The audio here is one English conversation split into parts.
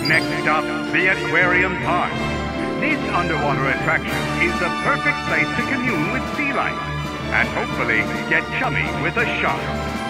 Next up, the Aquarium Park. This underwater attraction is the perfect place to commune with sea life and hopefully get chummy with a shark.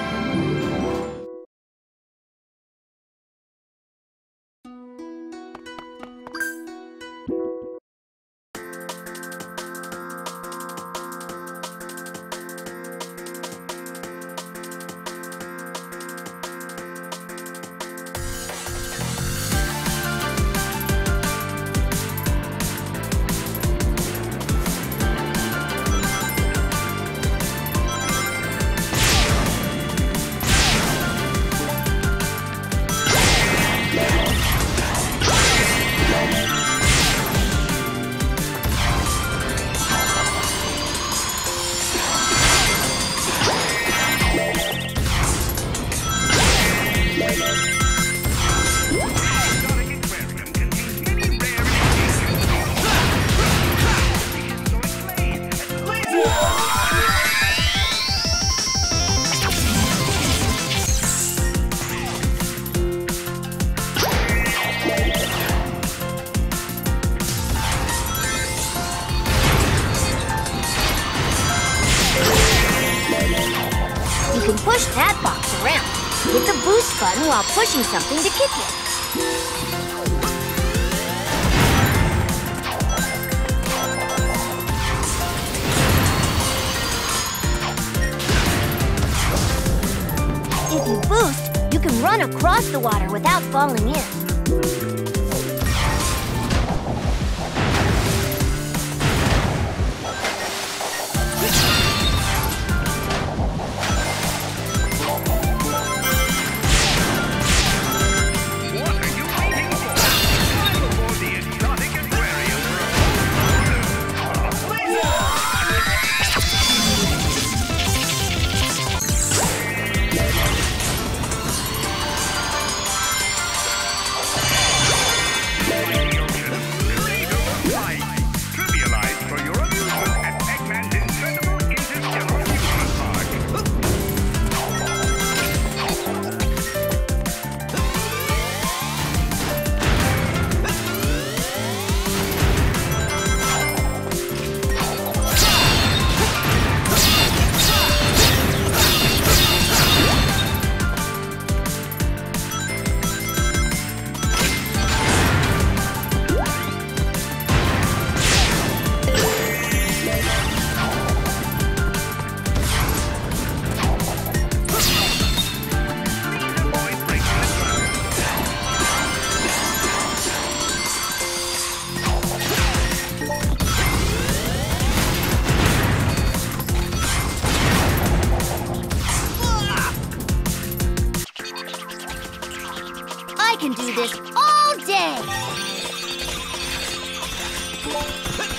You can push that box around. Hit the boost button while pushing something to kick it. If you boost, you can run across the water without falling in. I can do this all day!